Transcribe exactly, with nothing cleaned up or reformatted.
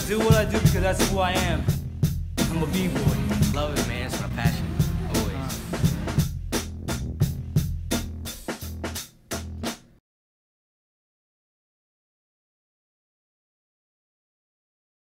do what I do because that's who I am. I'm a b-boy. Love it, man. It's my passion.